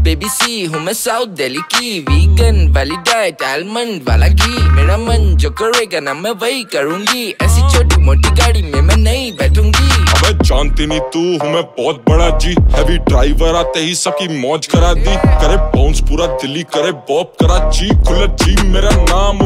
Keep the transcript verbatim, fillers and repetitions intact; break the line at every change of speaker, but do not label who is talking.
Baby सी हूँ मैं south Delhi की, वीगन वाली डाइट आलमंड वाला घी, मेरा मन जो करेगा ना मैं वही करूँगी, ऐसी छोटी मोटी गाड़ी में मैं नहीं बैठूंगी।
अबे जानती नहीं तू हूँ मैं बहुत बड़ा जी, हैवी ड्राइवर आते ही सबकी मौज करा दी, करे बाउंस पूरा दिल्ली करे बॉप करा जी, खुला जी मेरा नाम।